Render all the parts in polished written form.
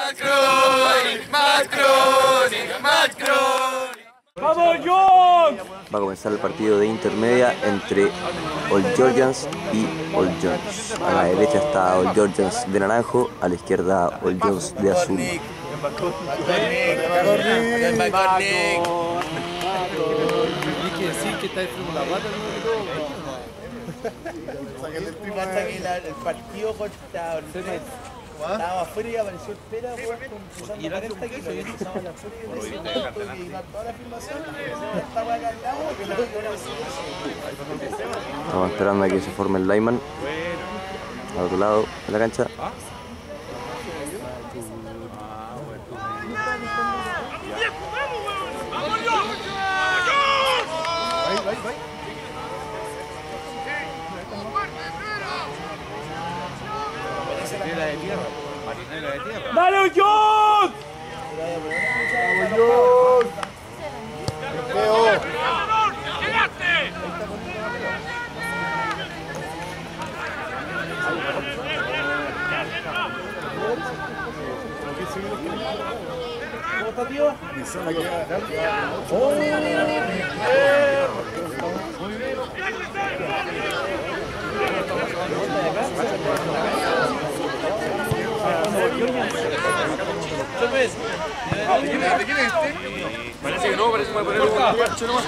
¡Vamos, John! Va a comenzar el partido de intermedia entre Old Georgians y Old Jones. A la derecha está Old Georgians de naranjo, a la izquierda Old Jones de azul. El partido contra estábamos afuera y apareció el Pera pesando 40 kilos y empezamos la furia y toda la filmación esta hueá que hablamos que Estamos esperando a que se forme el lineman al otro lado de la cancha. ¡Dale, John! ¿Cómo está, tío? Parece que no, parece que puede poner un parche nomás.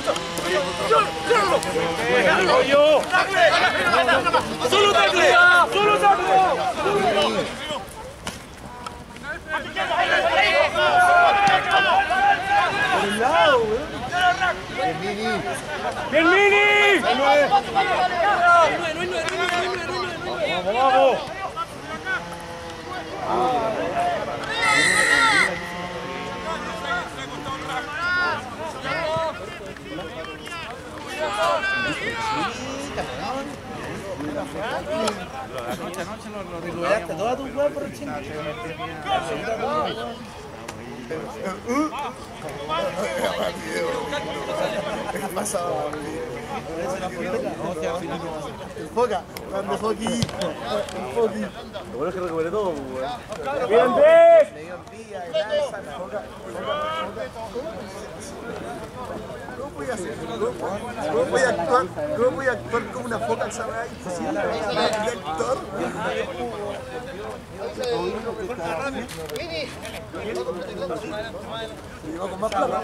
¡Solo tacle! ¡Solo tacle! ¡Bien, Mini! ¡Vamos, vamos! Recuperaste toda tu hueá por el chingo. ¿Qué pasó? Enfoca, grande Foki. Lo bueno es que recuperé todo, weón. ¡Bien, Beck! Le dio envidia, lanza, ¿Cómo voy a actuar como una foca al saber? Imposible. Director. Lleva con más plata.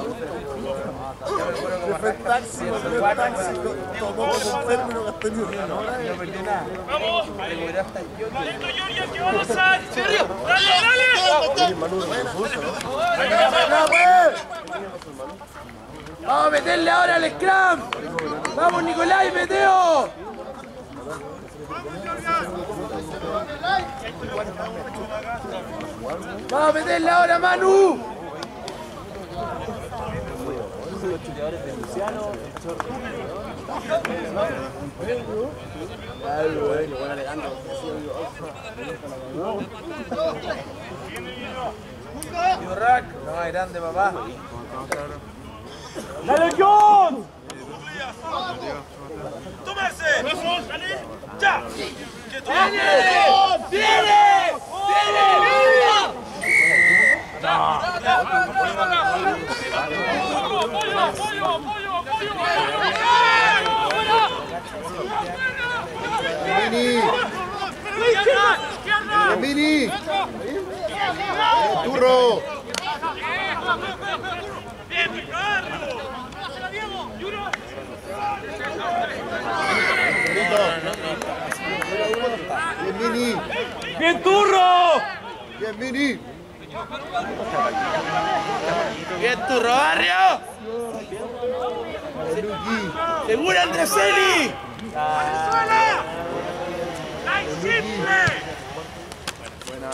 Fue taxi, tomó como enfermo y no gasté ni una. ¡Vamos! ¡Talento, Georgia, que va a pasar! ¡Dale, dale! ¡Vamos a meterle ahora al scrum! ¡Vamos, Nicolás, meteo! ¡Vamos a meterle ahora, Manu! No, grande, papá. ¡Dale, John! ¡Tómese! ¡Dale! ¡Ya! ¡Viene! ¡Viene! ¡Viene! ¡Apoyo! Mini. Turro. ¡Bien, Ricardo! Bien, Mini. ¡Bien, Turro! Bien, Mini. ¡Bien, Turro, barrio! ¡Segura, Andreseli! ¡Venezuela! ¡La simple! Buena.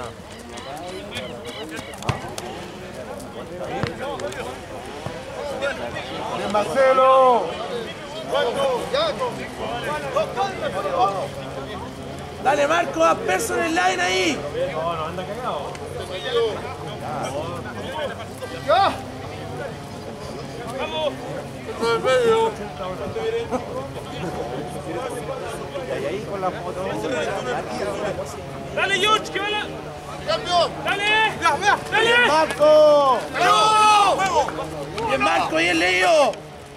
Bien, Marcelo. Dale, Marco, haz personal line ahí. No, anda cagado. ¡Ya! ¡Vamos! ¡Dale, George, que va la... ¡Cambio! ¡Dale! ¡Bien, Marco! ¡Bien, Marco! ¡Bien leído!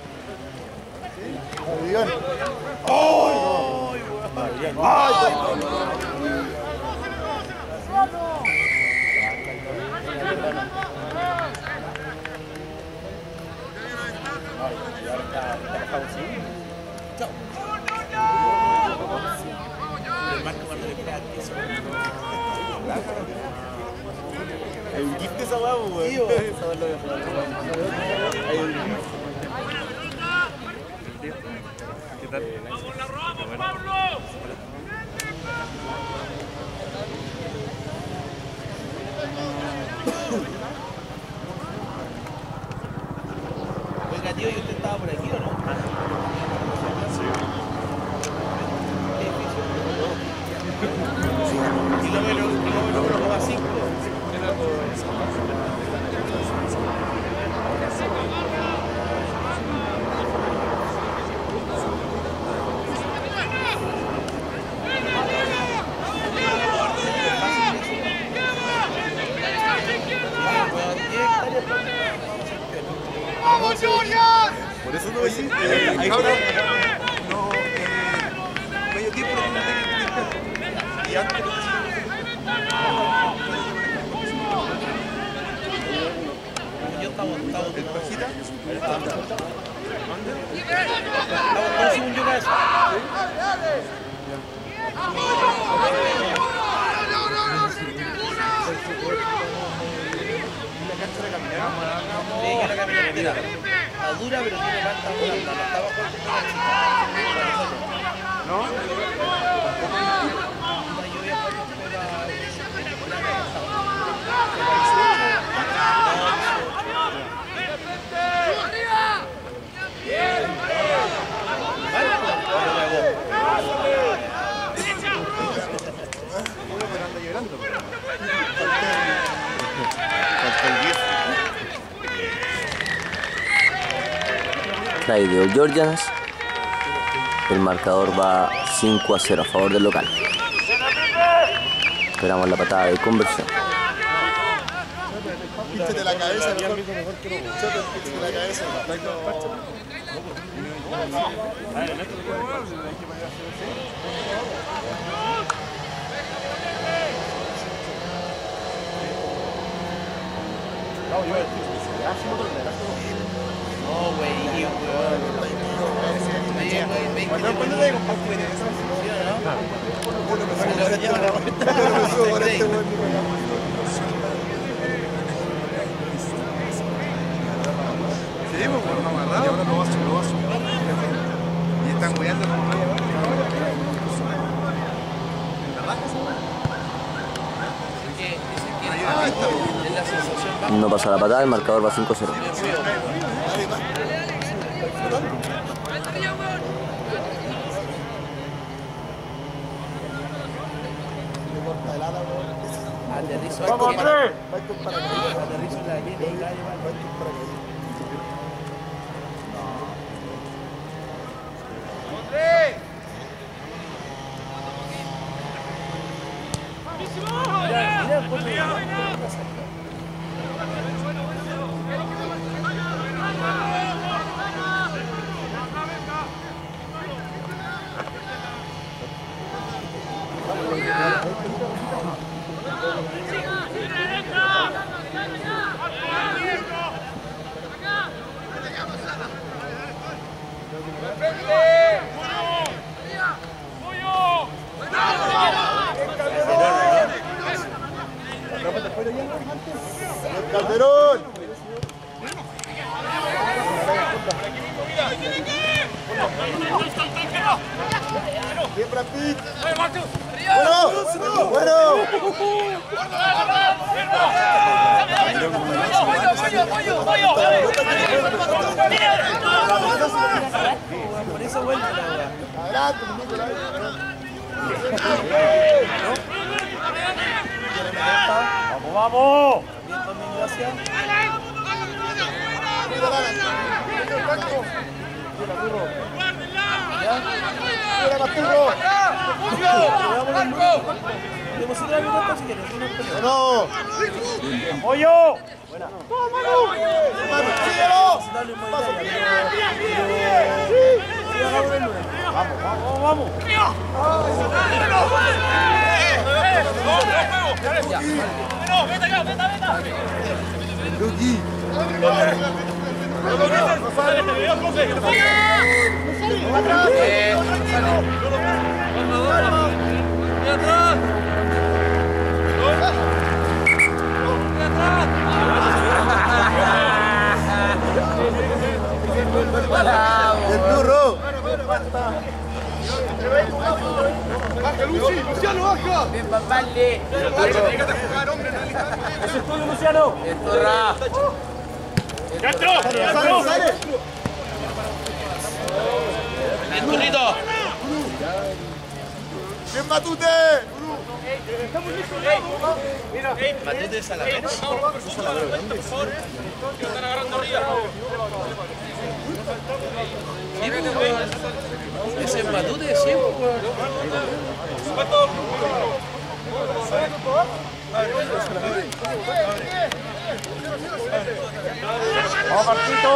Bien. ¡Oh! Hay un gift de esa hueá, güey. Tío. Hay un gift. ¿Qué tal? ¡Vamos, la robamos, Pablo! Oiga, tío, ¿y usted estaba por aquí o no? Kilómetro 1,5. Por eso no voy a decir. Ahí ahora. No. Medio tiempo no tiene. Y antes. Yo estaba ¿El pajita? según yo eso. Sí, yo la camionetera. Está dura, pero tiene pasta volando. No está bajo el ¿no? Try de Old Georgians. El marcador va 5-0 a favor del local. Esperamos la patada de conversión. Pínchate la cabeza, mejor. Pínchate la cabeza. No, güey, ¿Cuándo le compartir eso? Sí, pues bueno, amarrado. Y ahora lo va a subir. Y están guiando como media hora. ¿En verdad? es la sensación. No pasa la patada, el marcador va 5-0. Aterrizo ¡Vamos, aquí. Andrés! Aterrizo en la arena y cae ¡Calderón! ¡Bien, Brad Pitt! ¡Bueno! ¡Bueno! Por eso vuelve la hora. ¡Adelante! ¡Vamos, vamos! Bien, también, gracias. Deposita la pelota si quieres. ¡No! ¡Pollo! ¡Vamos! Luqui. ¡El turro! ¡Baja, Luchi! ¡Luciano, baja! Ven, papale. ¡Ese es tuyo, Luciano! ¡Ya entró! ¡Sale! ¡Bien, Turrito! ¡Bien, Matute! Matute de Salamero. Ese es Matute, sí. ¡Vamos, Marquito!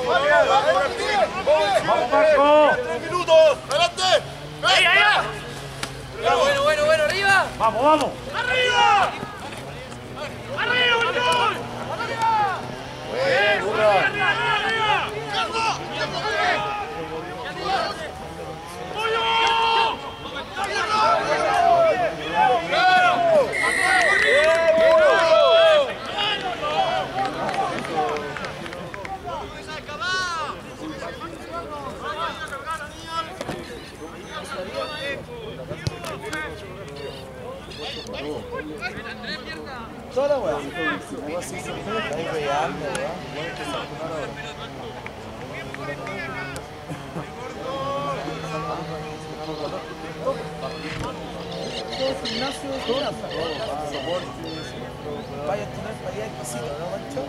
¡Vamos, Marco! 3 minutos. ¡Adelante! ¡Ahí, allá! Bueno, arriba. ¡Vamos! ¡Arriba! ¡Arriba, Marcón! Toda la weá. Algo así, ahí pegando, weá. Vaya a tener variedad exquisita, ¿no, Mancho?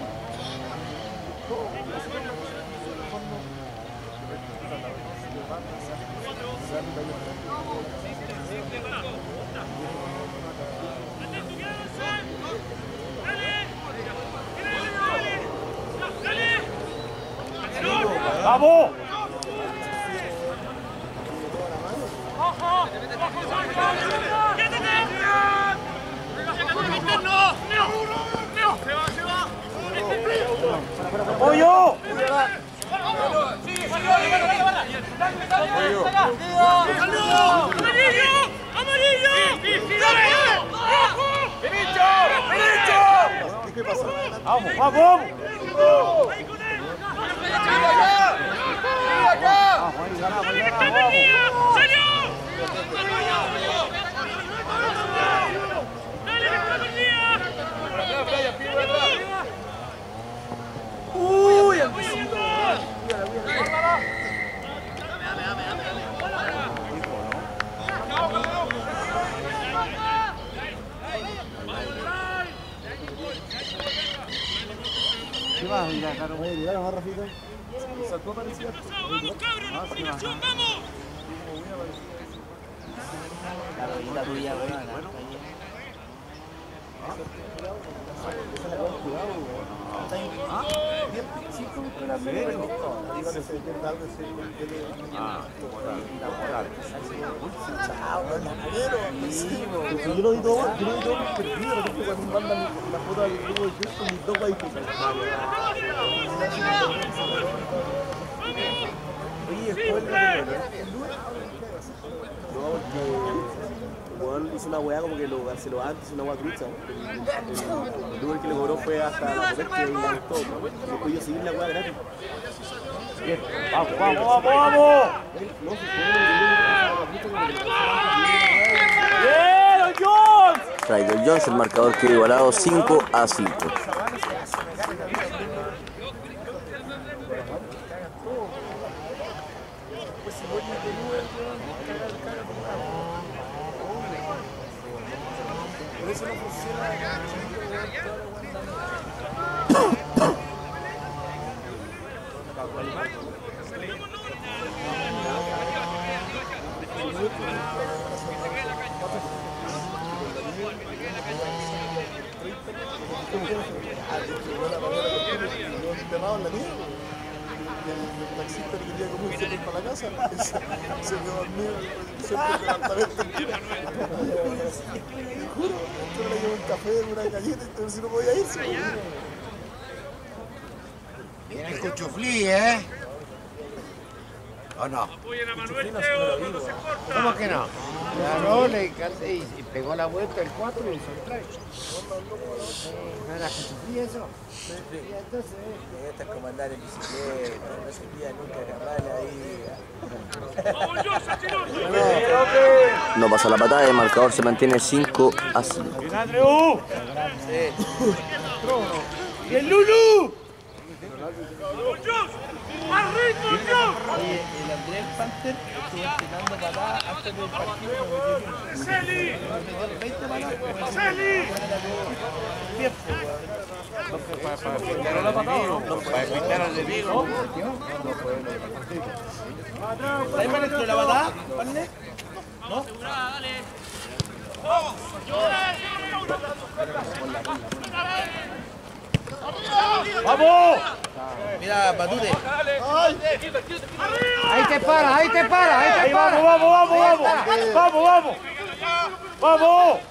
¡Vamos! ¡Pollo! ¡Amarillo! ¿Qué pasa? ¡Vamos! Uy, el ¿Qué más? Mira, claro. Oye, llegaron más, Rafito. ¡Vamos, cabros! ¡La combinación, vamos! La rodillita tuya, weón. Yo lo vi todo perdido, porque cuando mandan la foto al grupo de Facebook, mis dos guaypitas. Oye, después no, porque Juan hizo una weá como que lo canceló antes, una weá trucha. El Uber que le cobró fue hasta la poder que le gustó. Después yo seguí la weá gratis. ¡Vamos! ¡Bien, Jones! Ryder Jones, el marcador quedó igualado 5-5. enterrado en la nieve. El taxista le quería comer un feliz para la casa. Se quedó dormido siempre en el apartamento. Te juro, yo le llevo un café, una galleta, entonces si no podía irse. Viene el cuchuflí, ¿eh? ¿O no? Apoyen a Manuel Teo cuando se corta. ¿Cómo que no? Claro, le cante y pegó la vuelta el 4 y hizo el try. ¿No era cuchuflí eso? Y entonces... Este es como andar en bicicleta, no se pilla nunca agarrar ahí. ¡Vamos, Yosa, Chirote! No pasa la patada y el marcador se mantiene 5-5. ¡Y el Lulu! ¡Vamos, Jos! ¡Más ritmo, Jos! Oye, el Andrés Panther estuvo entrenando patadas antes del partido. ¡Celi! 20 patadas. ¡Celi! Para evitar al enemigo. ¿Está ahí para dentro de la patada, Panther? ¿No? ¡Vamos! Mira, Batute. Ahí te para, ahí te para, ahí te para. ¡Vamos! ¡Vamos!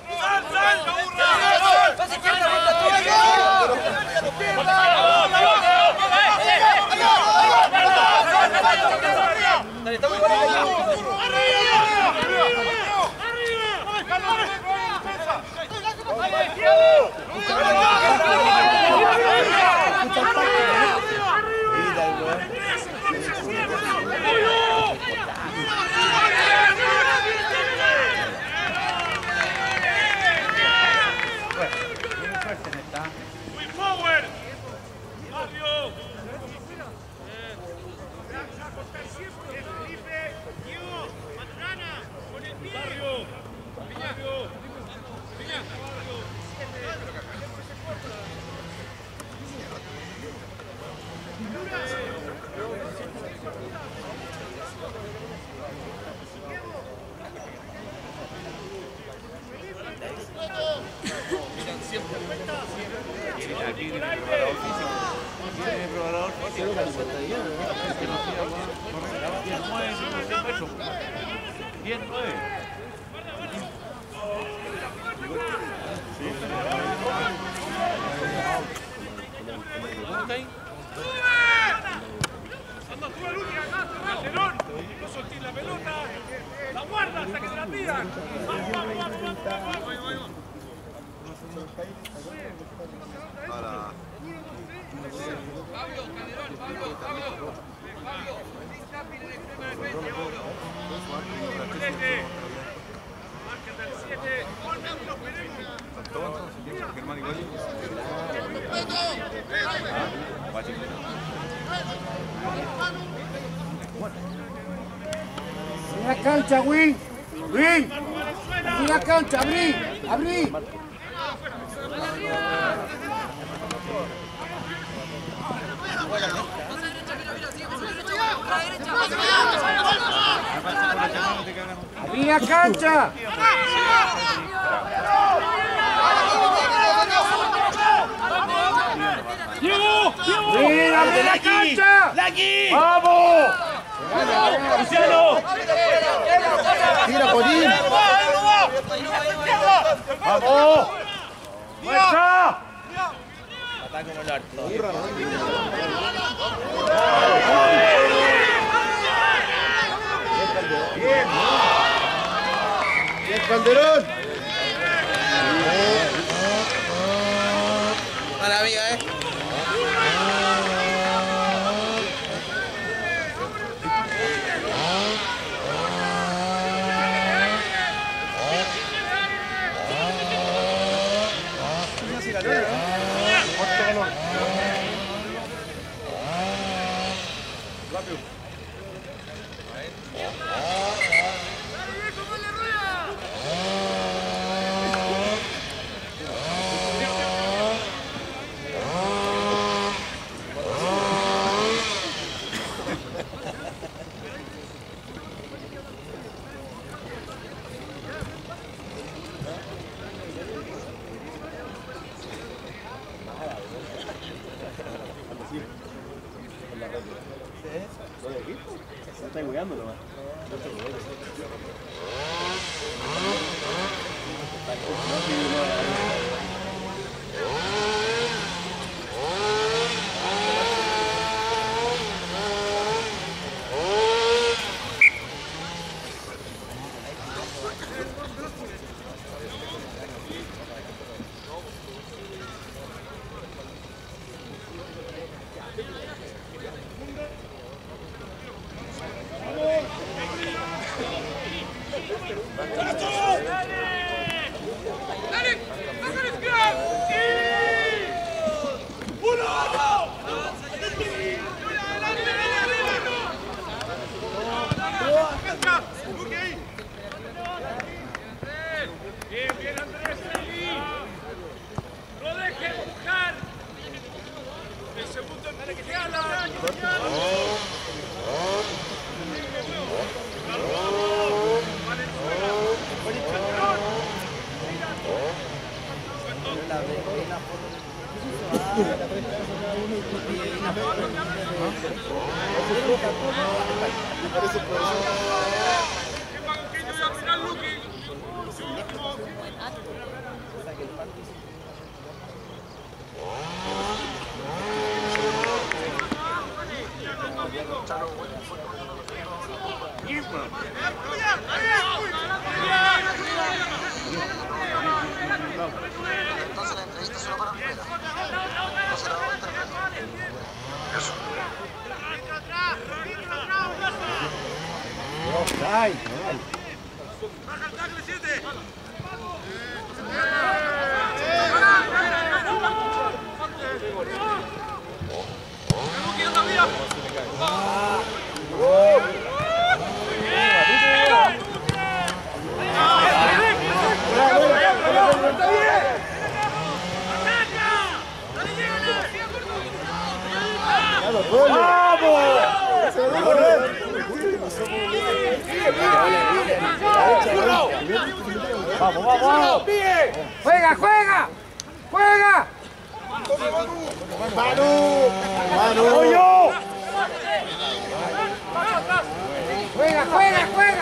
La cancha, Will. Will. La cancha, abrí. Abrí. Abrí la cancha. ¡Diego! Will, abre la cancha. ¡Laki! ¡Vamos! ¡Luciano! Tira, Polín. ¡Vamos! ¡Fuerza! Pata como el harto. ¡Bien, Calderón! Mala amiga, está jugando nomás. ¡Vamos, vamos! ¡Juega, juega! ¡Juega! ¡Manu! ¡Manu! ¡Juega, juega, juega!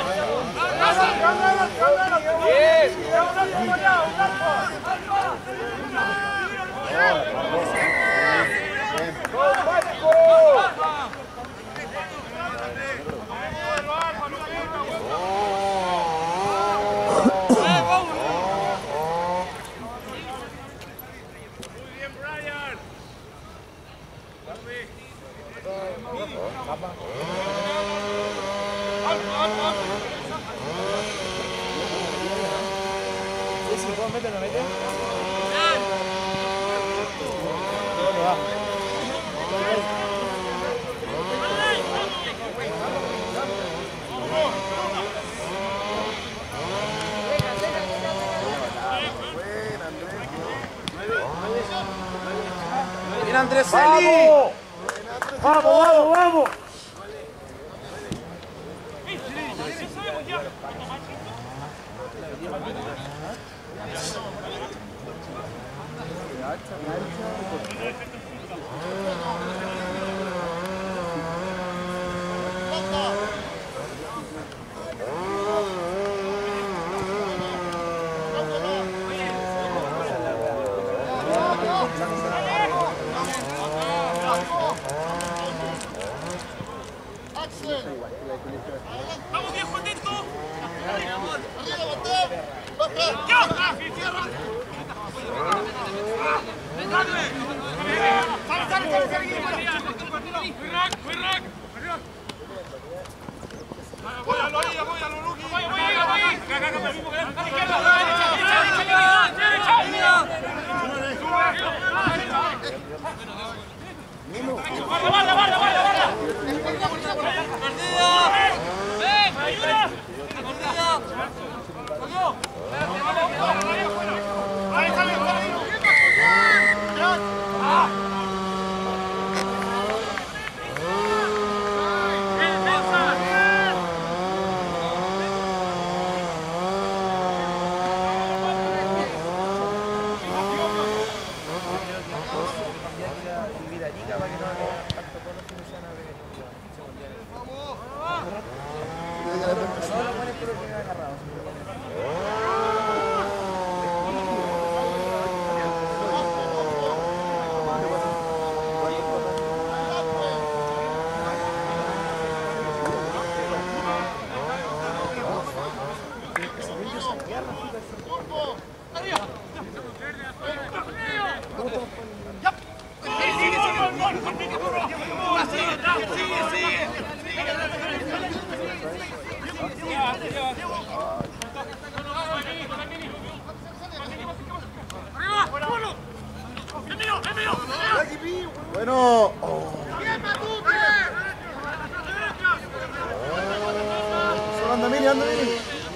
¡Bien, Andrés Celi! ¡Vamos, vamos, vamos! ¡Vamos, viejo, atento! ¡Arriba, Mateo! ¡Ya! ¡Tierra! Bueno. Solo anda Mini, anda Mini.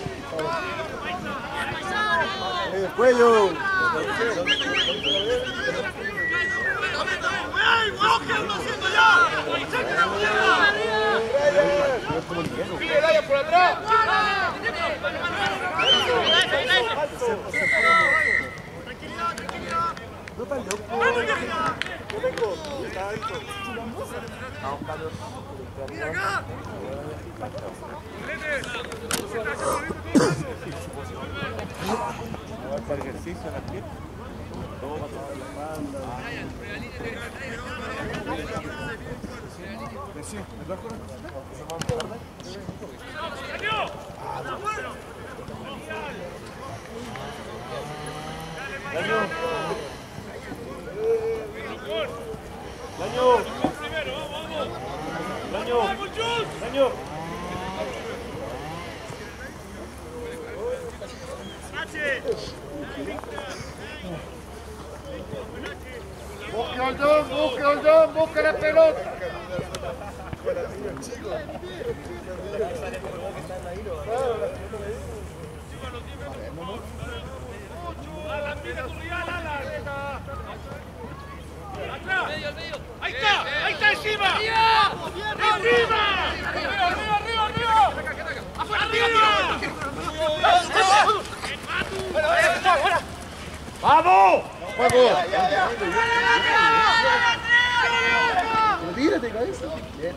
El cuello. ¡Sigue el área por atrás! ¡Tranquilidad, tranquilidad! No está loco. Yo vengo. Está adentro. ¡Mira acá! Para ejercicio en la pierna. Todo para toda la espalda. Sí, ¿me das con Daño. Daño. Daño. Daño. Busca al John, busca la pelota. ¡Ahí está! ¡Ahí está encima! ¡Encima! ¡Arriba! ¡Afuera! ¡Vamos! Tírate, cabeza. Bien.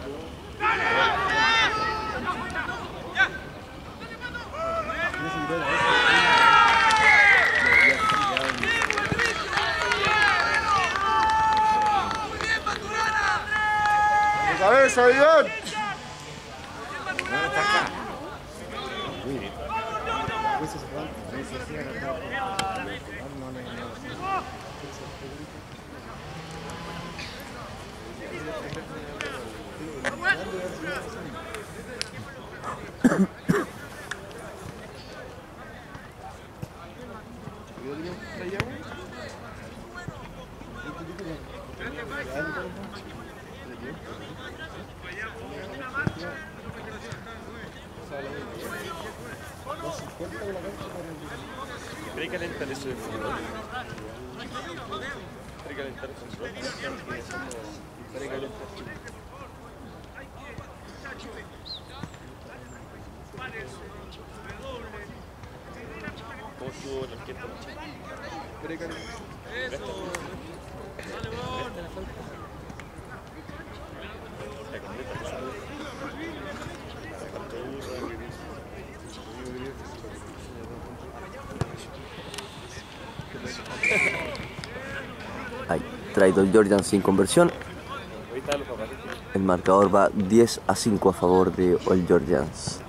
Cabeza, Iván. ¿Querés calentar eso de fútbol? ¿Querés calentar eso de fútbol? ¿Querés calentar? ¿Cómo estuvo la orquesta? ¿Querés calentar? La completa. Ahí, traído el Georgian sin conversión. El marcador va 10-5 a favor de All Georgians.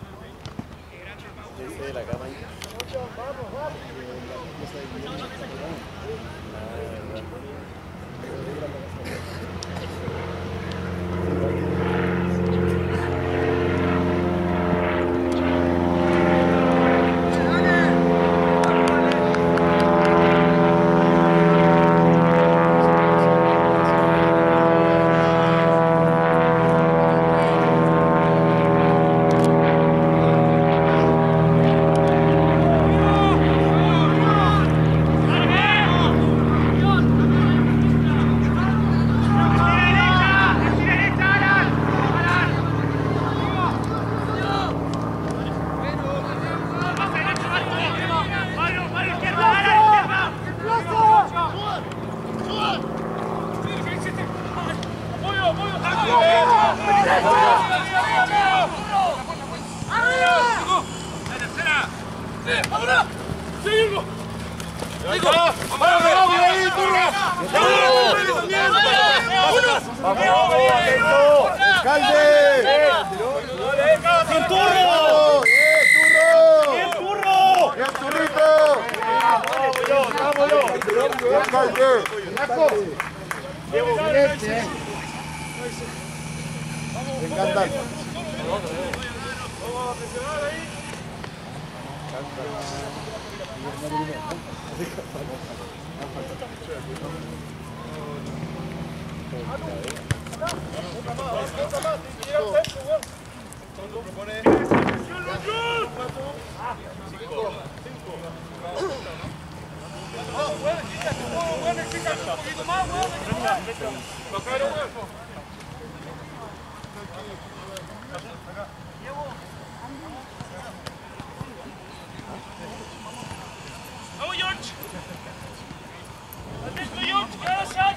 Vamos, George. Adentro, George. Gracias.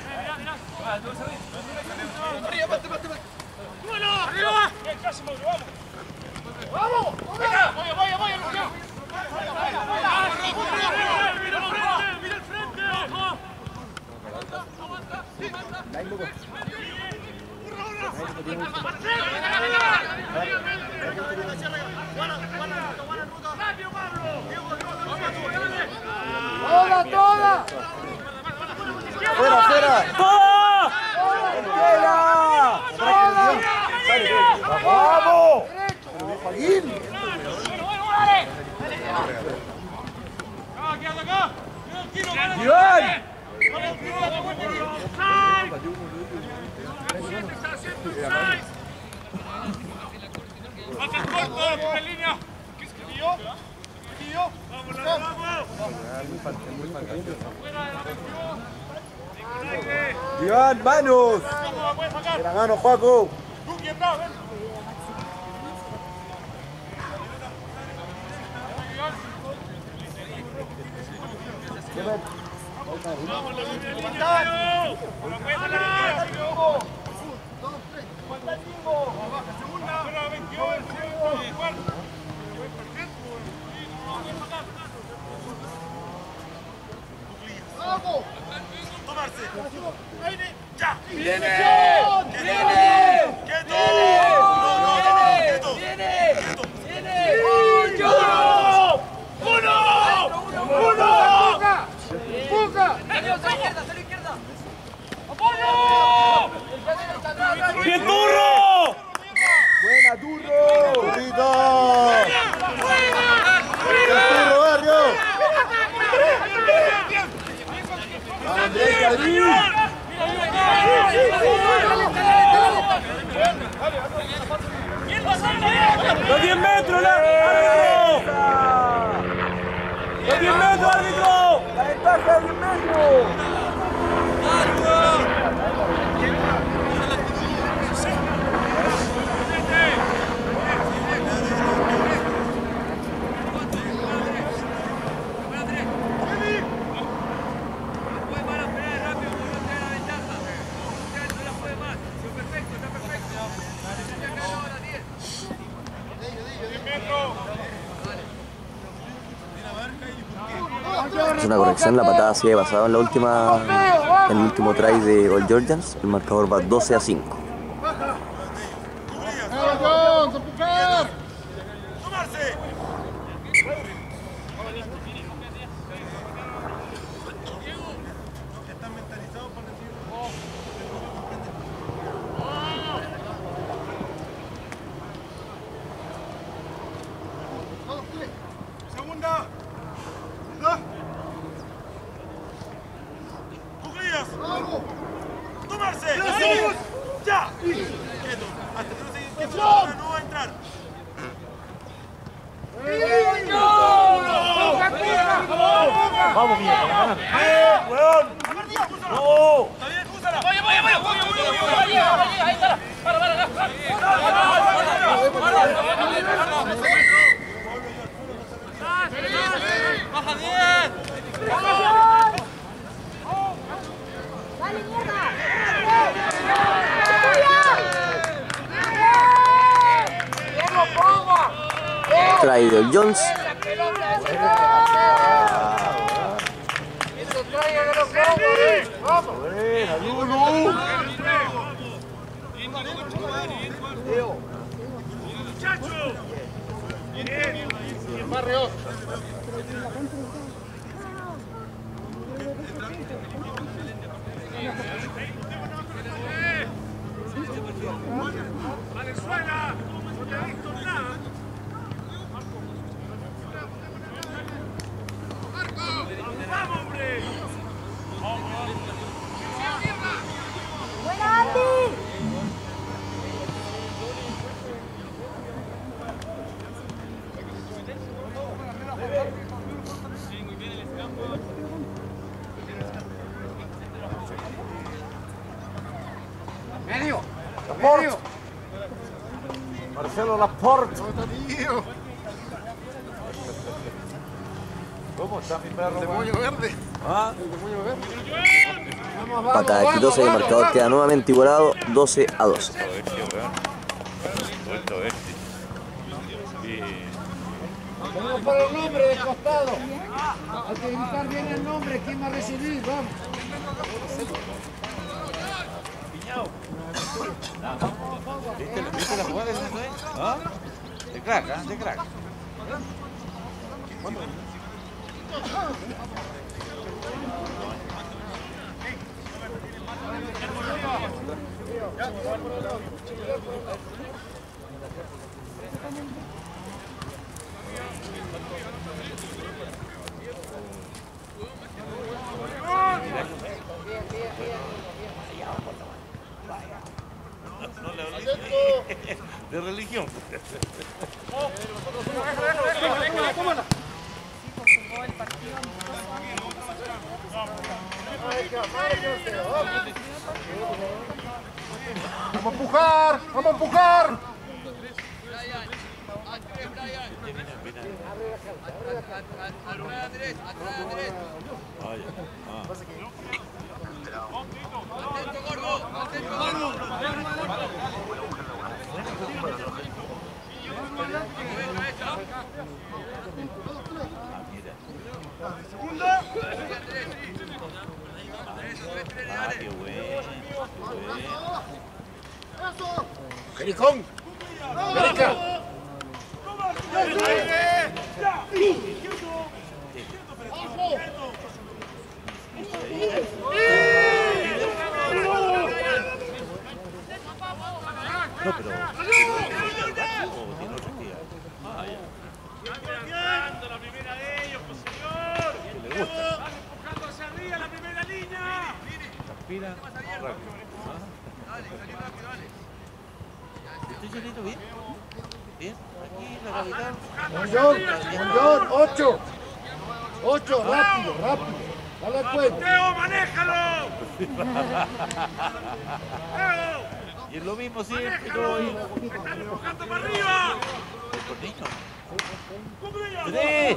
Arriba, ¡bueno! ¡Arriba! Bien, casi, Mauro, vamos. ¡Vamos! ¡Venga! ¡Vaya, Luciano! ¡Mira el frente! ¡Ojo! ¡Aguanta! ¡Toda, toda! ¡Fuera, fuera! ¡Toda! ¡Vamos! ¡Quédate acá! ¡Iván! ¡Haz el corto! ¡En línea! ¿Qué escribió? ¡Vamos, vamos! ¡Iván, manos! ¡De la mano, Juaco! ¡Tú, bien, bravo! ven. ¡Vamos, la línea! Segunda, 28, cuarto. ¡Vamos! Tomarse. ¡Ya! ¡Viene! ¡Quieto! ¡Quieto! ¡Viene! ¡Uno! ¡Fuga! ¡Salió izquierda! ¡Bien, Turro! ¡Buena, Turro! ¡Turrito! ¡Turro, barrio! ¡Vamos, Andrés, Cadrín! ¡Los 10 metros, árbitro! ¡Los 10 metros, árbitro! ¡La ventaja de 10 metros! Es una corrección, la patada sí había pasado en el último try de All Georgians. El marcador va 12-5. ¡Tomarse! Están mentalizados para recibir. Segunda. ¡Cuclillas! ¡Tomarse! ¡Ya! Quieto. Hasta que no se quieto, no va a entrar. ¡Vamos, bien! ¡Weón! ¡No! ¡Está bien, úsala! ¡Vaya! Ahí está. Para. ¡Baja bien! ¡Dale, mierda! Try de All Jones. ¡Buena, Lulu! ¡Muchacho! Valenzuela, no te ha visto nada. Medio. Laporte. Marcelo Laporte. ¿Cómo está mi perro? Demonio verde. ¿Ah? El demonio verde. Patada exitosa y el marcador queda nuevamente igualado 12-12. Vamos por el nombre de costado. Hay que gritar bien el nombre. ¿Quién va a recibir? Vamos. ¿Viste la jugada de esa vez? ¿Ah? De crack, ¿ah? De crack. De religión. Vamos a empujar. Vamos a empujar. Jericón. Jerica. No, pero... La primera de ellos, pues señor. Le gusta. Buscando hacia arriba la primera línea. Transpira. Rápido. ¿Estoy llenito bien? Bien. Aquí la capital. Monjón, 8. 8, rápido, rápido. Dale cuenta. ¡Teo, manéjalo! Y es lo mismo siempre. ¡Manéjalo! ¡Están empujando para arriba! Por niños. ¡Cumplía! ¡Tres!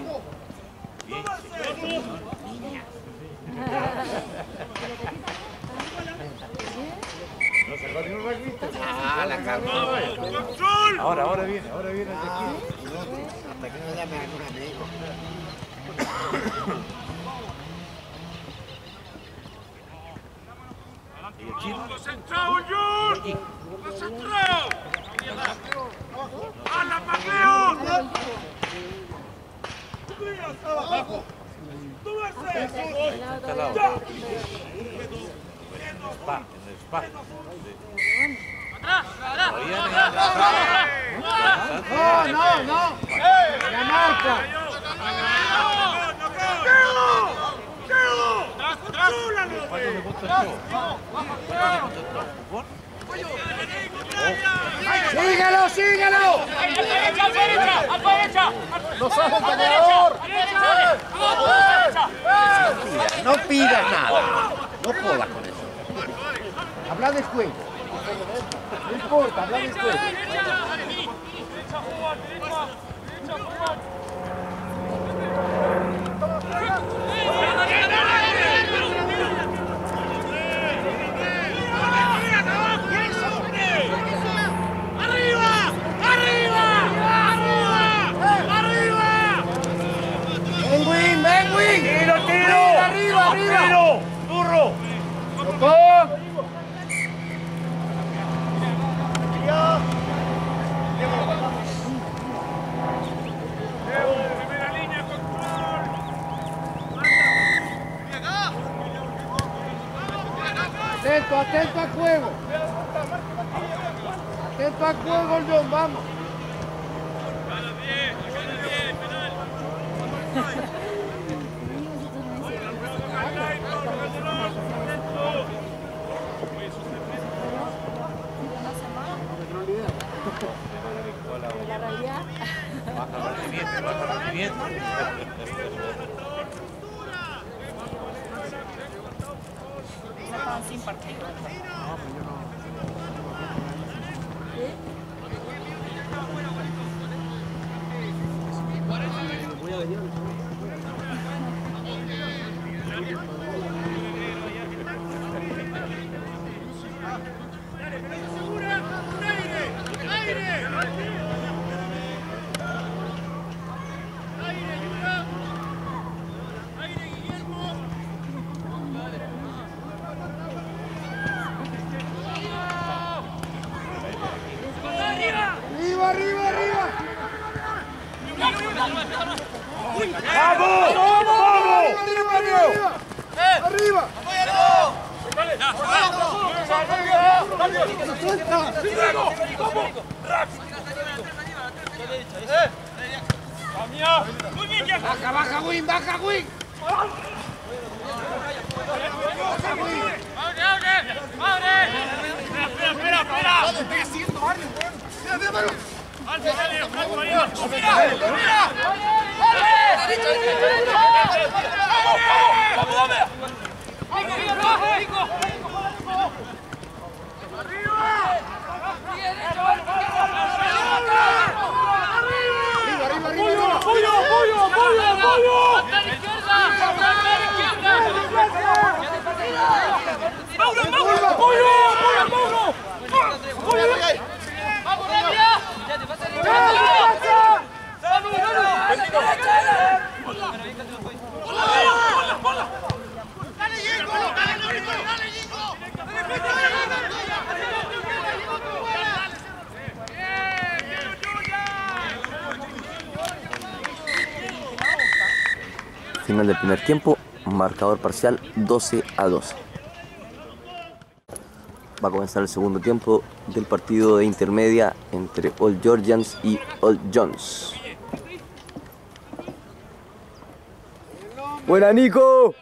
No sacó ni un rugbyista. Ah, la calma. ¡Control! Ahora viene el de aquí. Hasta que no llame a algún amigo. Y el chino. ¡Concentrado, Jun! ¡Concentrado! ¡A la Mateo! ¡Abajo! ¡Túbase! Está al lado. ¡Ya! Spa, en el spa. Todavía No. La marca. ¡Síguelo! ¡Al derecha! ¡No sos el peleador! No pidas nada. No jodas con eso. Habla de juego. No importa, habla de juego. Benwin. Tiro. Arriba. ¡Burro! Tocó. Primera línea, control. Atento al juego. Atento al juego, John, vamos. La realidad. Baja rendimiento. Estaban sin partido. Baja, Win, baja, Win. Final del primer tiempo, marcador parcial 12-12. Va a comenzar el segundo tiempo del partido de intermedia entre Old Georgians y Old Jones. ¡Buena, Nico!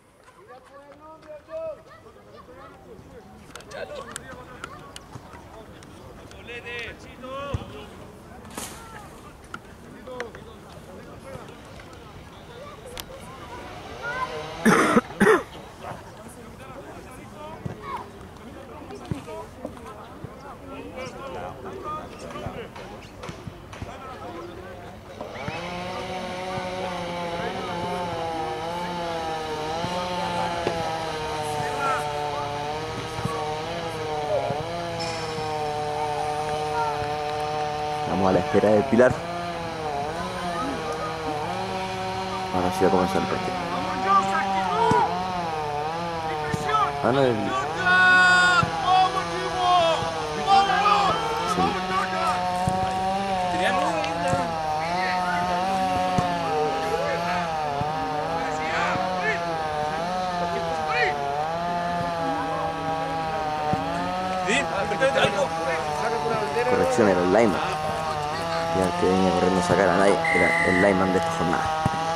Estamos a la espera del Pilar. Ahora sí va a comenzar el partido. Ah, no, corrección, era el lineman. Y el que venía corriendo a sacar a nadie era el lineman de esta jornada.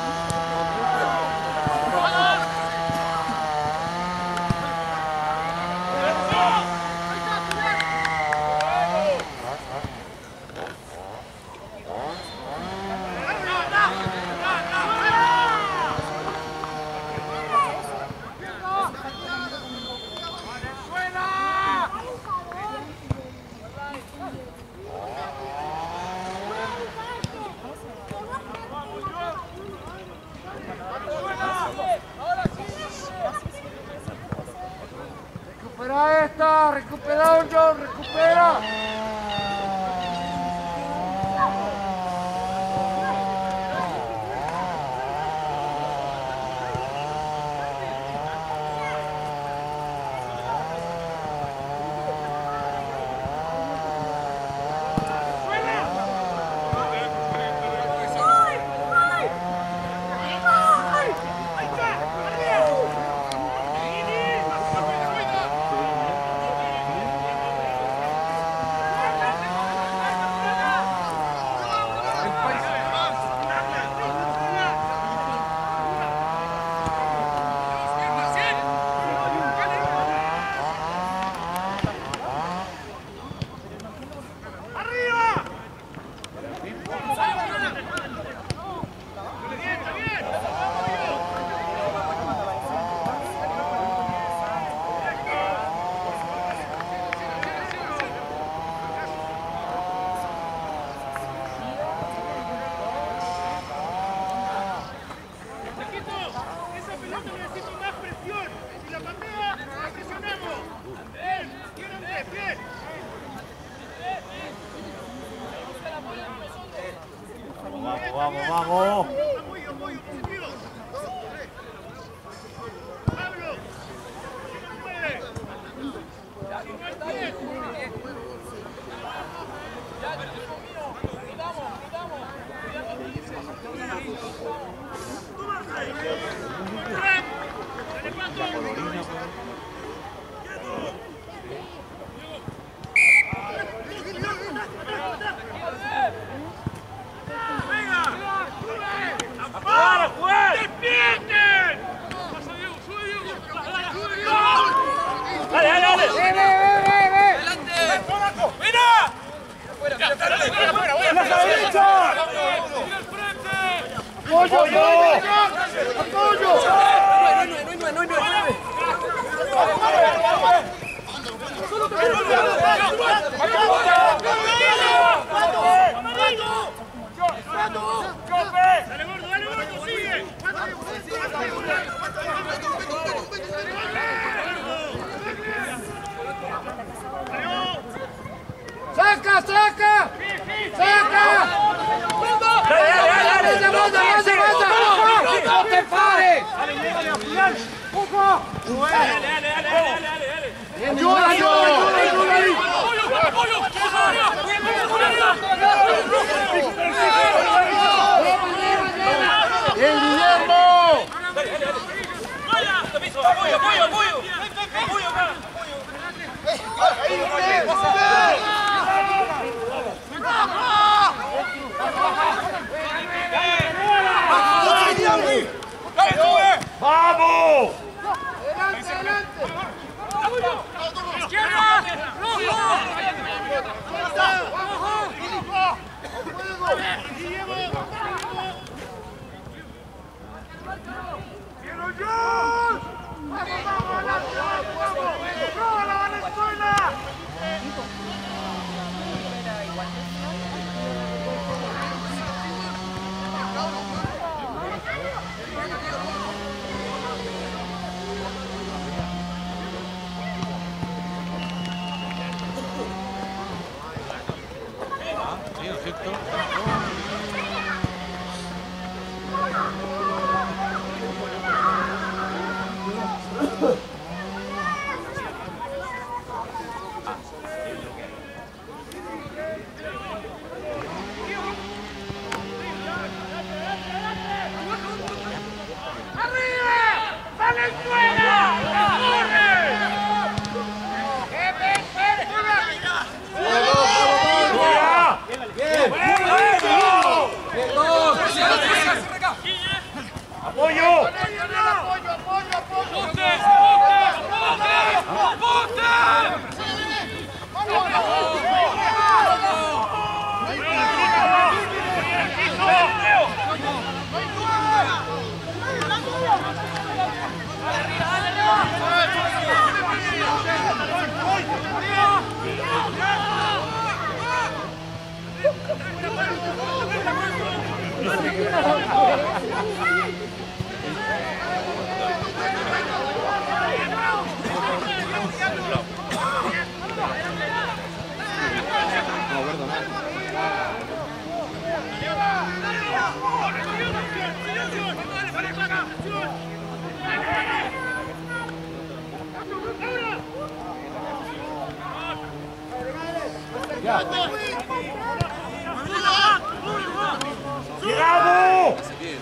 Recupera esta, recupera John, recupera. Vamos, vamos. ¡Saca, saca! ¡Saca! ¡No te pares! ¡Ayuda, ¡bien, Guillermo! ¡Apoyo, apoyo, apoyo! ¡Apoyo acá! ¡Vamos! ¡Adelante, adelante! ¡Izquierda! ¡Rojo! Sí, ¿no es cierto? ¡Llegamos!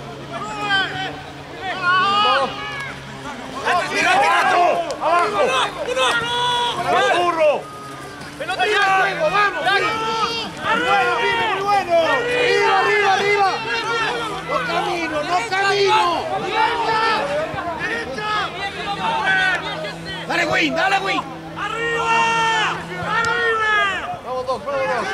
¡Abajo! ¡Abajo! ¡Burro! ¡Pelota ya! ¡Vamos! ¡Muy bueno! ¡Arriba, arriba, arriba! ¡No camino, no camino! ¡Dale, Win! ¡Dale, Win! ¡Arriba! ¡Arriba! ¡Vamos dos, vamos dos!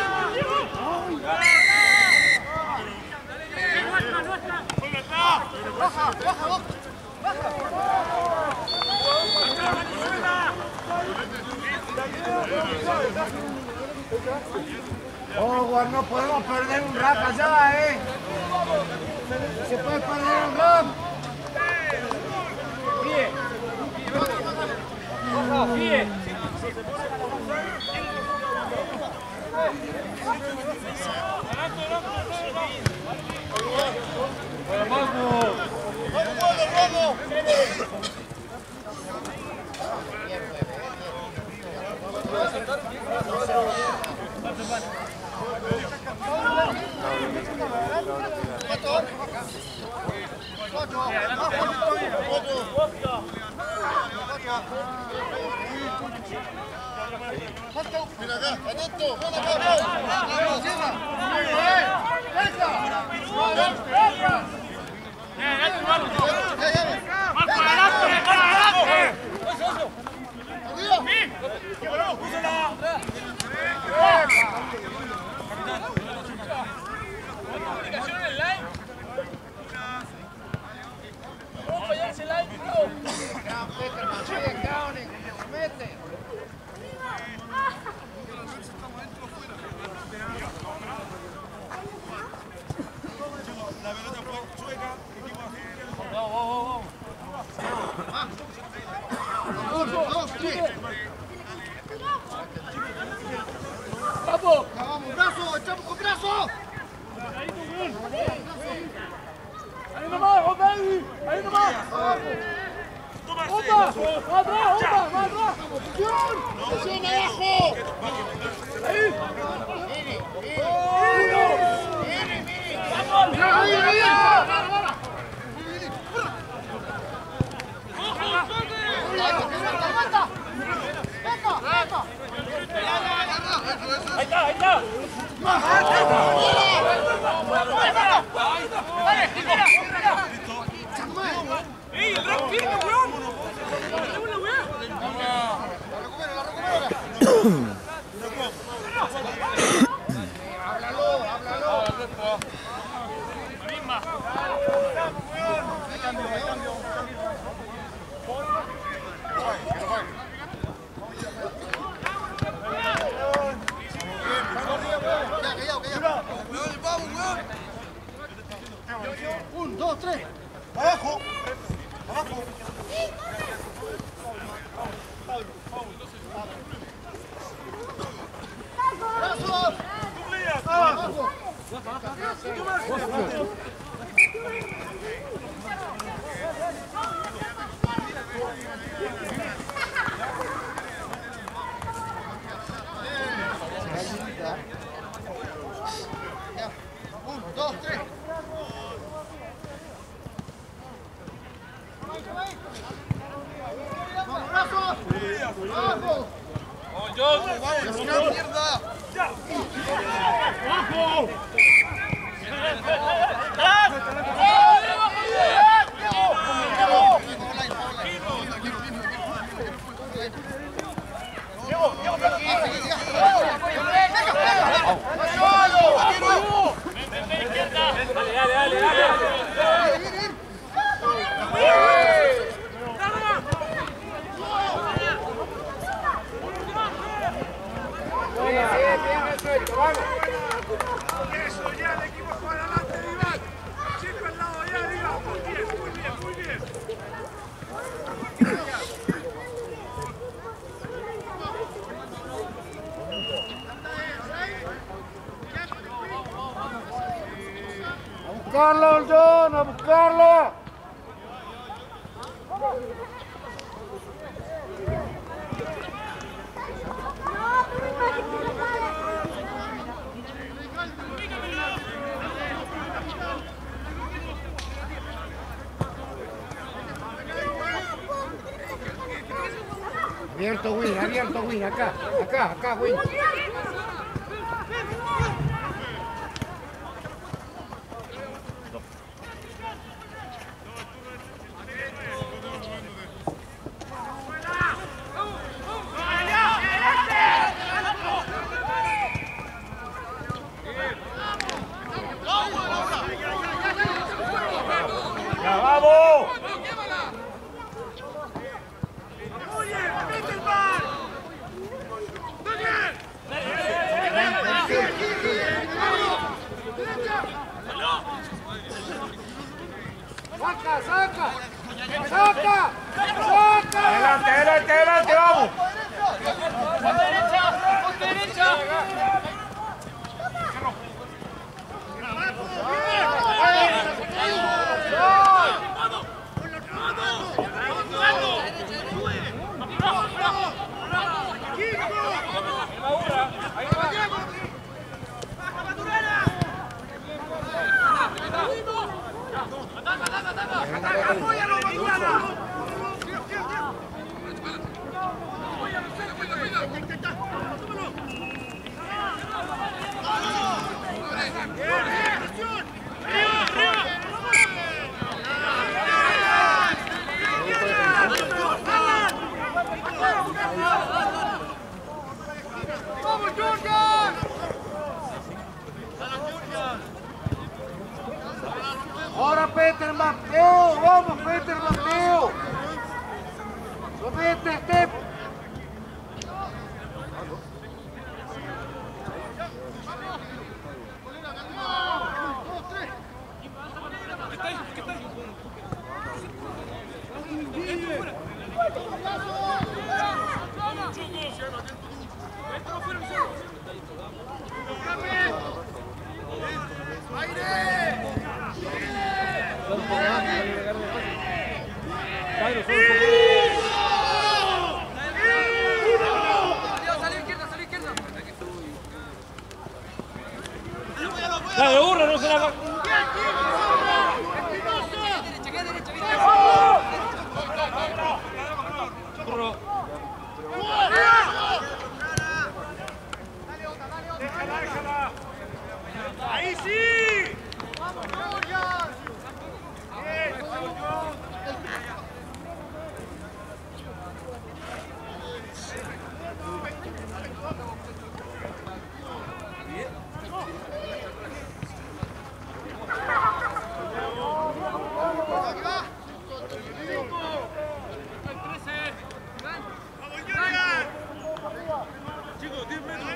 Howard, no podemos perder un rap allá, Se puede perder un rap. ¡Bien! Mira acá, atento, ven acá. La pelota fue chueca. ¡Vamos, brazo! ¡Echamos con brazo! Ahí nomás, Jota, ahí nomás. Jota, atrás, Jota, más atrás. ¡Presión abajo! Ahí. Ahí está, ahí está. ¡Ey, el rap firme, weón! ¡La weá! ¡Háblalo! La misma. ¡Vamos, weón! 1, 2, 3. ¡Abajo! ¡Abajo! ¡Brazos! ¡Abajo! Ya. 1, 2, 3. ¡Vamos, brazos! ¡Abajo! ¡Mierda! Eso, ya el equipo para adelante, Iván. Siempre al lado, allá arriba. Muy bien, muy bien, muy bien. ¡A buscarlo, John! ¡A buscarlo! Abierto, Win, acá, Win. ¡Ya vamos! ¡Saca! ¡Adelante, vamos! ¡Ponte derecha! ¡Apóyalo, Maturana! ¡Apóyalo! Mateo! ¡Vamos, Peter, Mateo! ¡Vete, Step! La de burro no se la va. Déjala. Ahí sí. Vamos, Georgia. Chicos, 10 metros.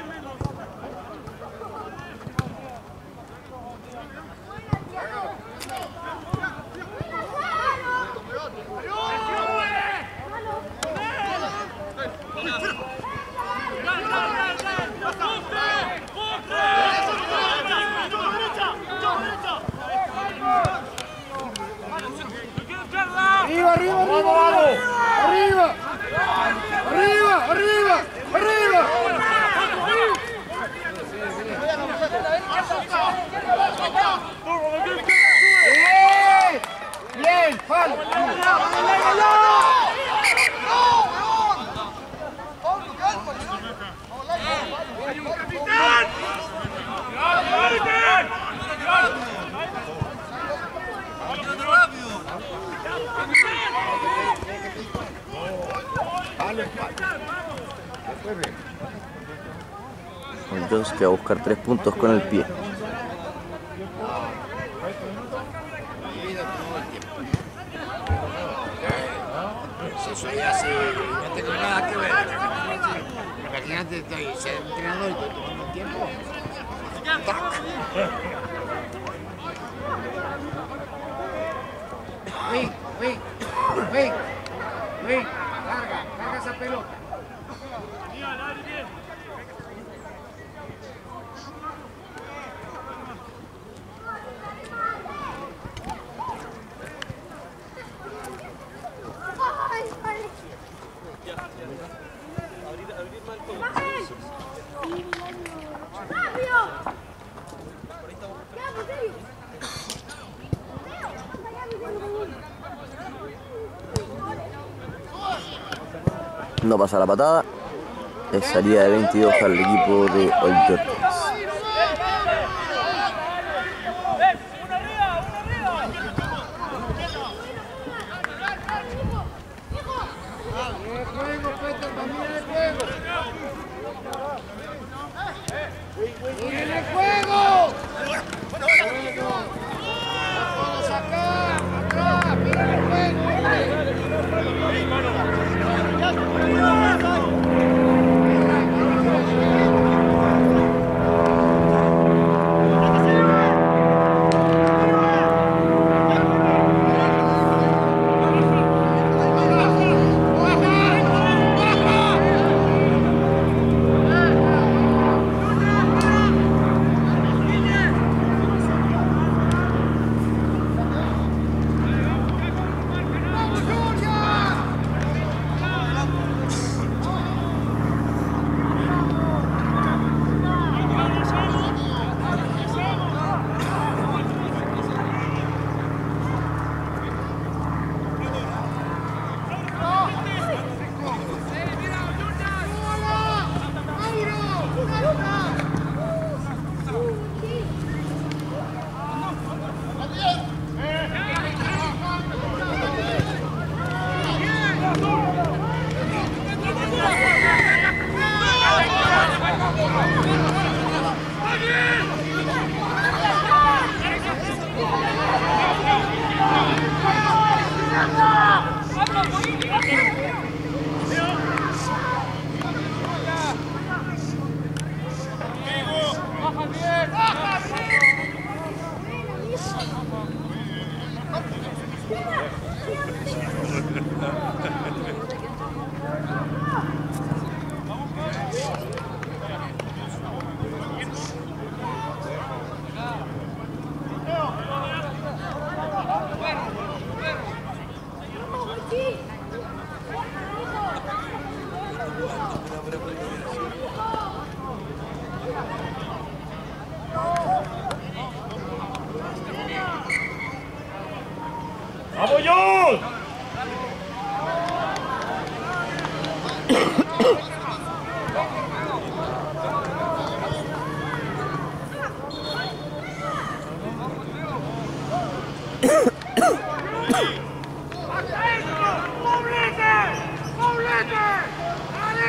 ¡Arriba, arriba, arriba! ¡Arriba! ¡Arriba, arriba! ¡Arriba! ¡Bien! ¡Bien! ¡Falta! ¡Capitán! Paul Jones que va a buscar 3 puntos con el pie. Si soy así, no tengo nada que ver. Imagínate, estoy entrenador y estoy tomando tiempo. Wing, carga esa pelota. No pasa la patada. Es salida de 22 al equipo de Old Georgians.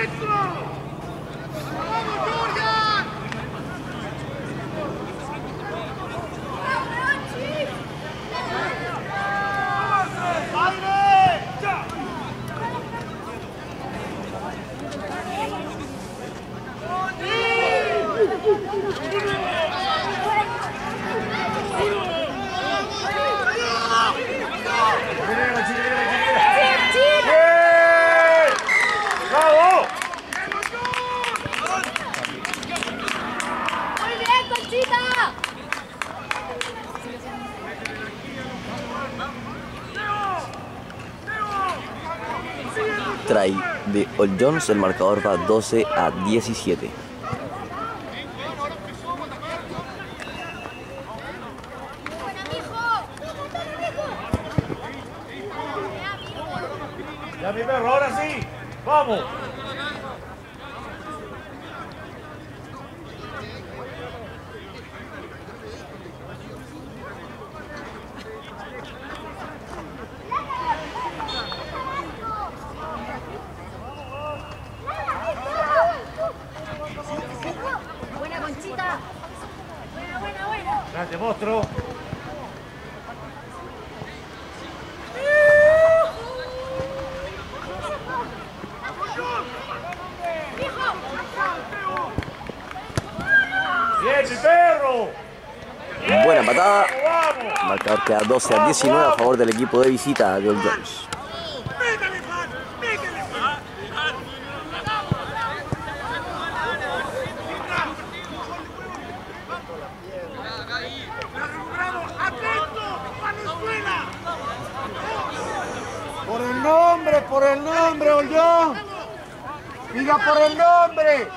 Try de All Jones, el marcador va 12-17. Ya mi perro, ahora sí, vamos. Buena Conchita. Buena. Gracias, monstruo. ¡Bien, mi perro! Buena patada. Marcador queda 12-19 a favor del equipo de visita de All Jones. Por el nombre, All Jones. Diga por el nombre.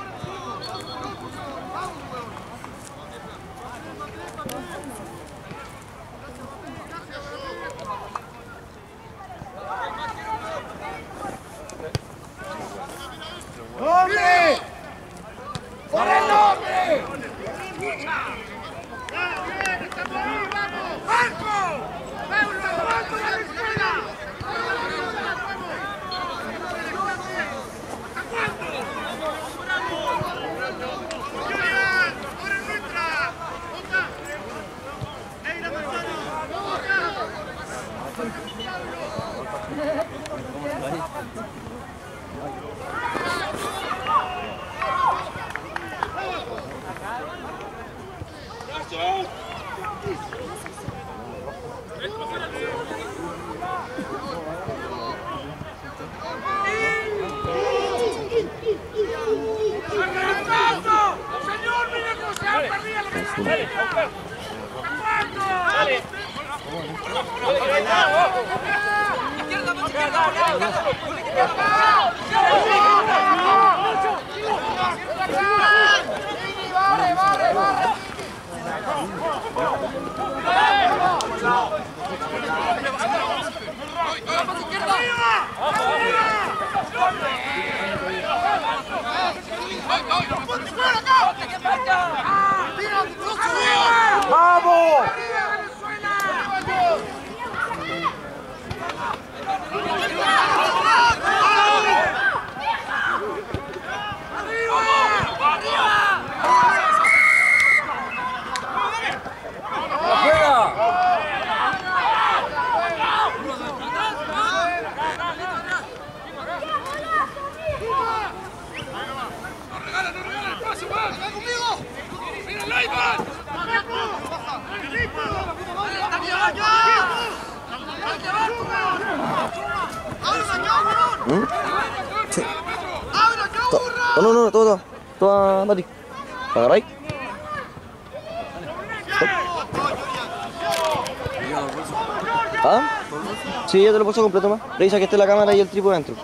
¡Nombre! ¡Por el nombre! ¡Vamos! Sí. No, todo. Toma, Mati. ¿Agarráis? ¿Ah? Sí, ya te lo paso completo más. Revisa que esté la cámara y el trípode dentro.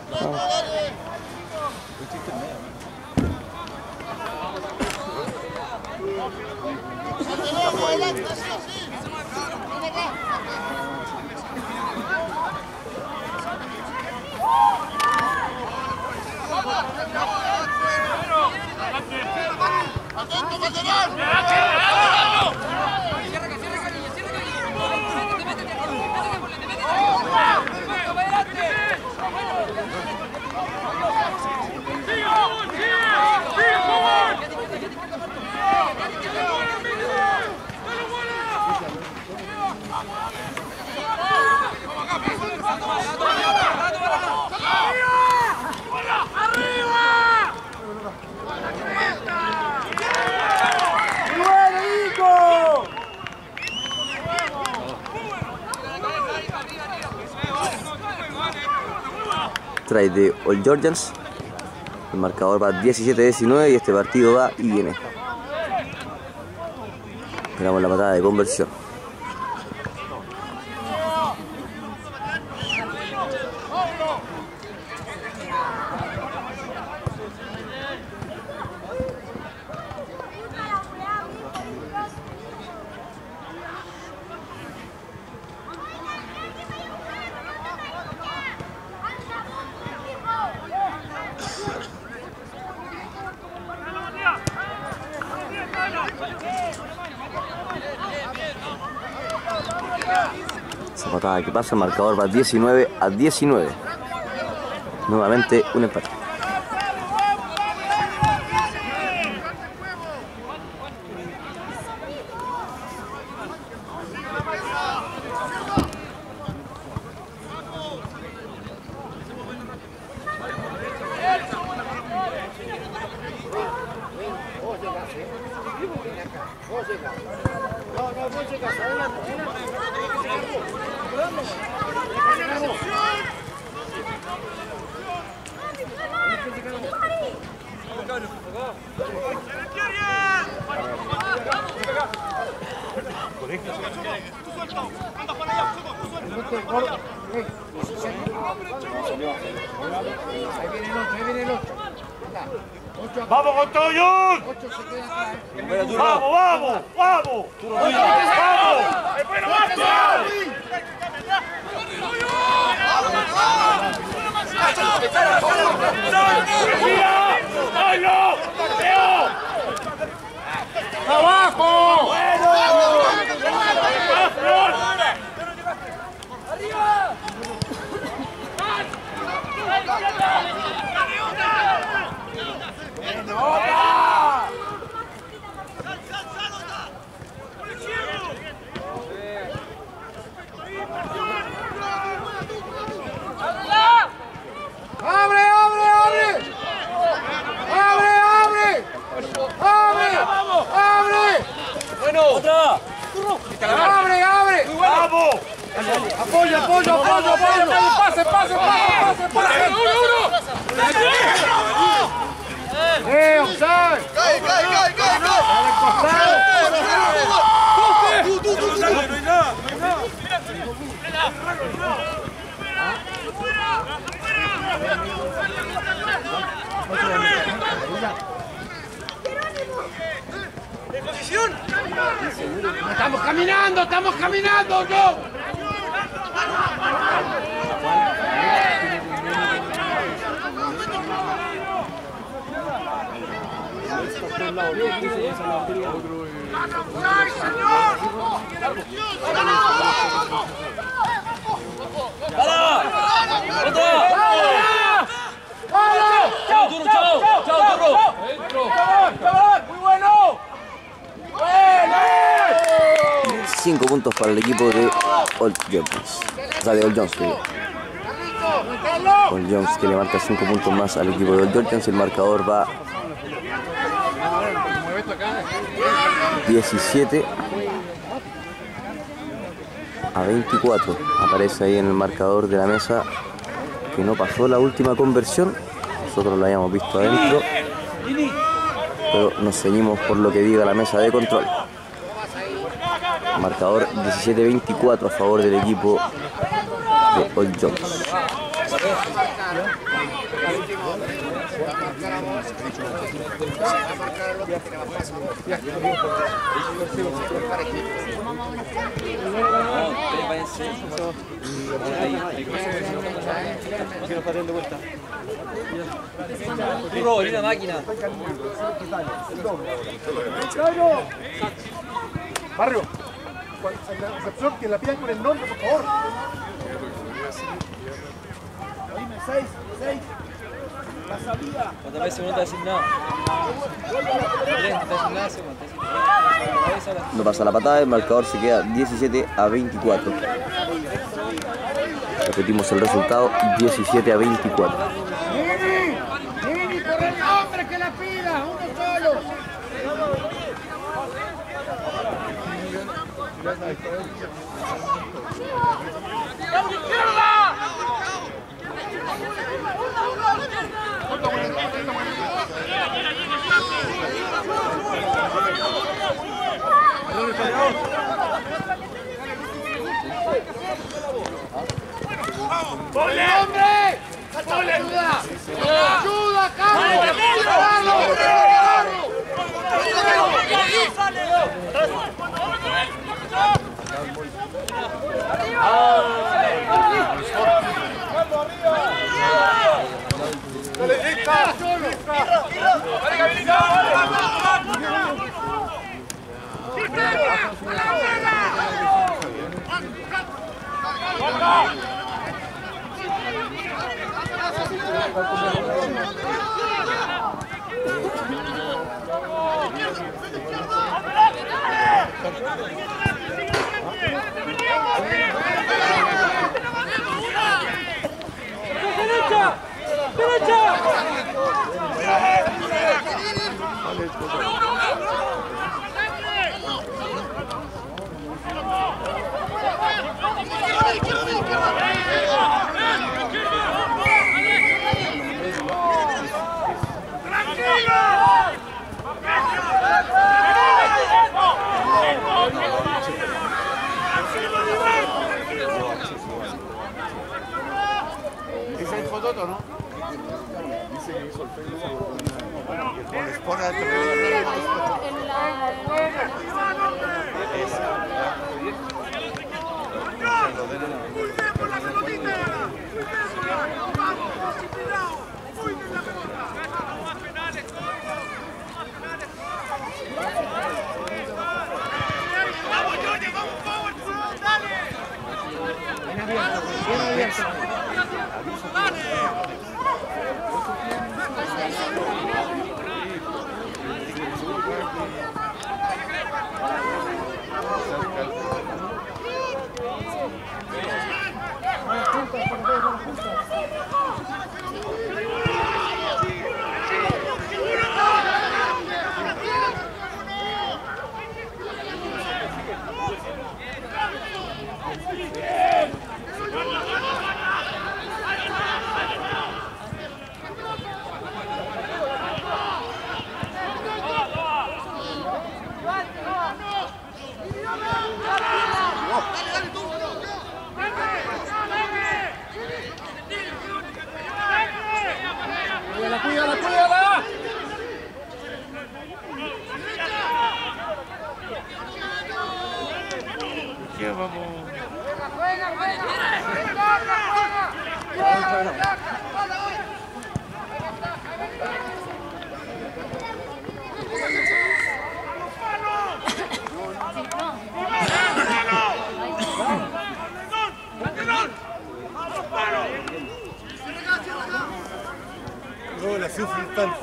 strike de Old Georgians. El marcador va 17-19 y este partido va y viene. Esperamos la patada de conversión. Esa patada que pasa, el marcador va 19-19. Nuevamente un empate. ¡Vamos con todo, John! ¡Vamos, vamos! ¡Vamos! ¡Vamos! ¡Mira! ¡Dalo! ¡Abajo! ¡Bueno! ¡Arriba! ¡Abre, abre, abre! ¡Abre, abre! ¡Abre! ¡Abre! Bueno, otra. ¡Abre, abre! ¡Vamos! ¡Apoyo, apoyo, apoyo, apoyo! ¡Pase, pase, pase, pase! ¡Uno! ¡Offside! ¡Cae, cae, cae, cae! ¡En posición! ¡Estamos caminando, estamos caminando! ¡No! ¡Chao, Duro! ¡Chao! ¡Chao, Duro! ¡Muy bueno! 5 puntos para el equipo de Old Georgians. O sea, de Old Jones. Old Jones que le marca 5 puntos más al equipo de Old Georgians. El marcador va 17-24. Aparece ahí en el marcador de la mesa que no pasó la última conversión. Nosotros lo habíamos visto adentro, pero nos ceñimos por lo que diga la mesa de control. Marcador 17-24 a favor del equipo de Old Jones. Duro, viene la máquina. Barrio, la recepción que la pidan con el nombre, por favor. 6, la salida. Otra vez no te va a decir nada. No pasa la patada, el marcador se queda 17-24. Repetimos el resultado, 17-24. ¡Nini, por el nombre que la pida! ¡Uno solo! ¡Ponle, hombre! ¡Ponle ayuda! ¡Ayuda, Carlos! ¿Ese es Fototo, no? Dice que hizo el Facebook que les pone al ¡Muy bien por la pelotita! ¡Vamos, disciplinado! ¡Muy bien la pelota! ¡Más penales, ¡vamos, Johnny! ¡Vamos, Power! ¡Dale! ¡Cuídala! ¿Qué vamos? No, la sufre tanto.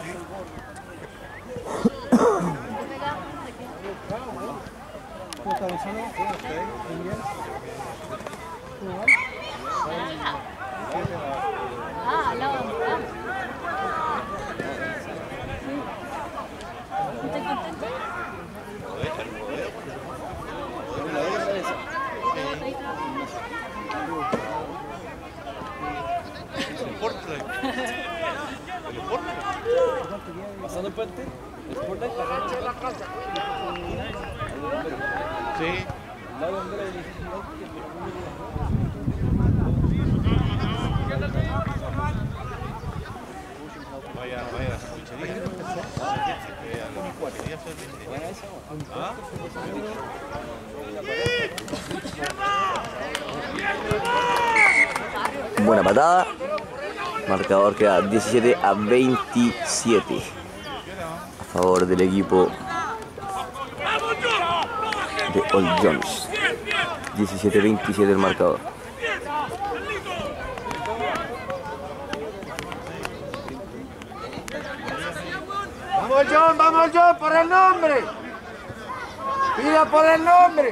Ah, al lado de mi cama. ¿Estás contento? ¿Pasando el puente? ¿El Sportlight? Sí. Vaya a la sandwichería. ¿Ah? Buena patada. Marcador queda 17-27 a favor del equipo de Old Jones. 17-27 el marcador. Vamos John, por el nombre. Pida por el nombre.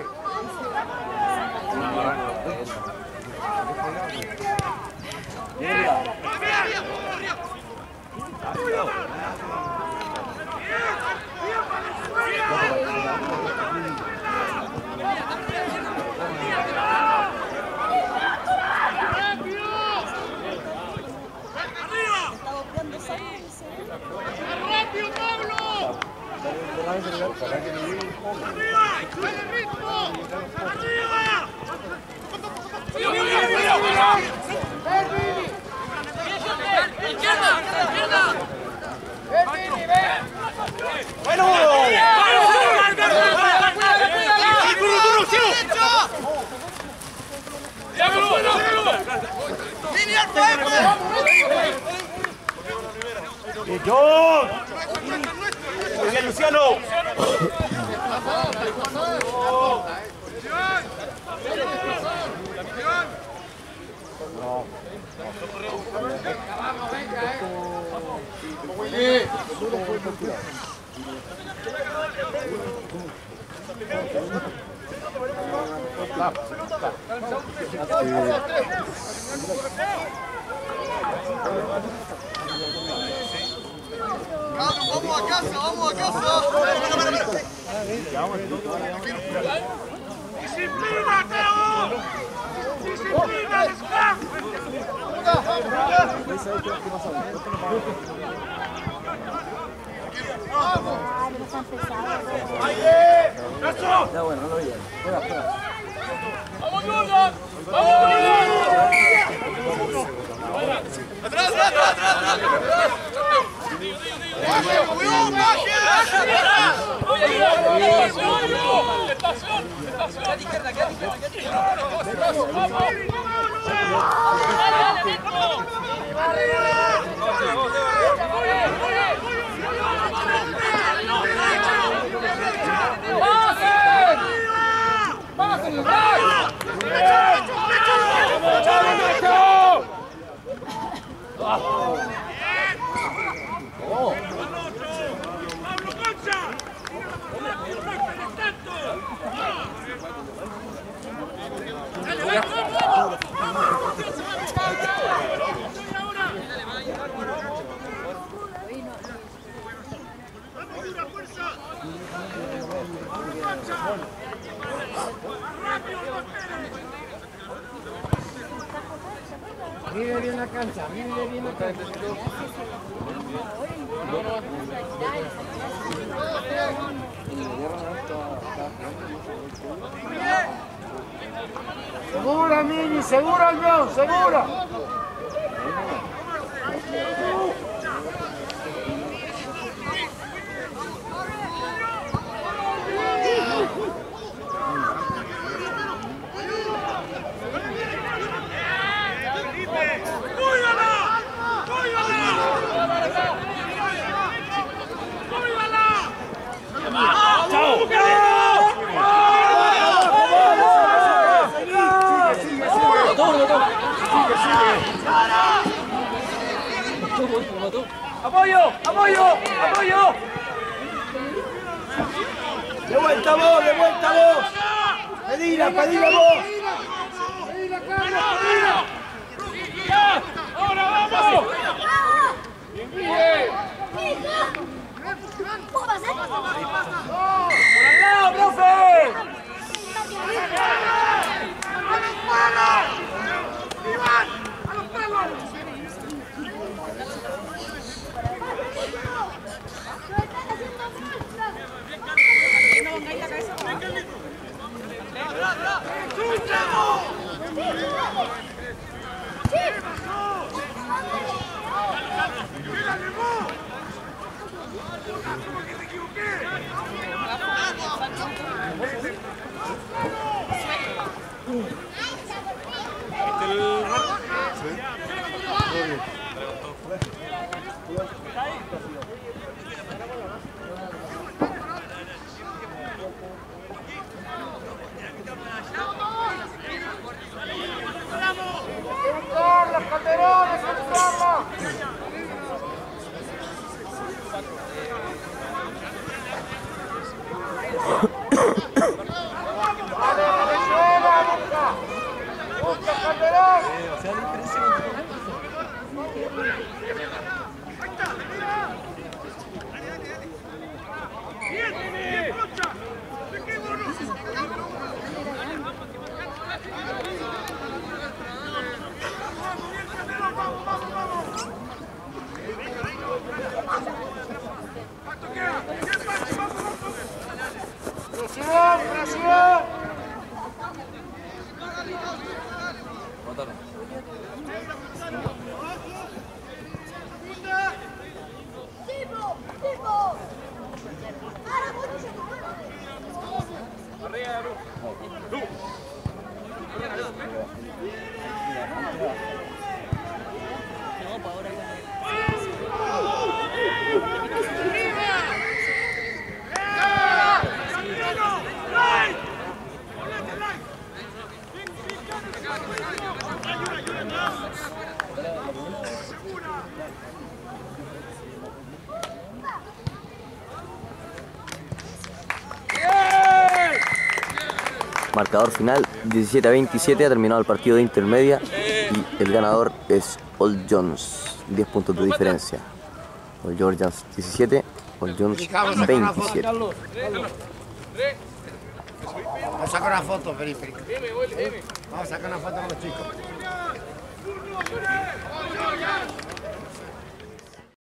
¡Arriba! ¡Sube el ritmo! ¡Arriba! ¡Muy bien, Luciano! ¡Vamos a casa, vamos a casa! ¡Disciplina, Teo! ¡Disciplina, Scrum! Ya bueno, no lo vi. Espera. ¡Vamos, Jordan! ¡Vamos, Jordan! ¡Atrás, atrás, atrás! ¡Cuidado, Magia! ¡Estación! Mire bien la cancha, mire bien la cancha. Segura, Mini, segura, John, segura. ¡Apoyo! ¡Apoyo! ¡Apoyo! ¡De vuelta vos! ¡De vuelta vos! ¡Pedila! ¡Pedila vos! ¡Ahora vamos! ¿Cómo va a ser? ¡Por al lado, profe! ¡Iván! ¡A los pelos! ¡Las calderones, ¡Carla! ¡Busca, Calderón! O sea, la diferencia con Marcador final 17-27, ha terminado el partido de intermedia y el ganador es Old Jones, 10 puntos de diferencia. Old Georgians 17, Old Jones 27. Vamos a sacar una foto, Felipe. Vamos a sacar una foto con los chicos.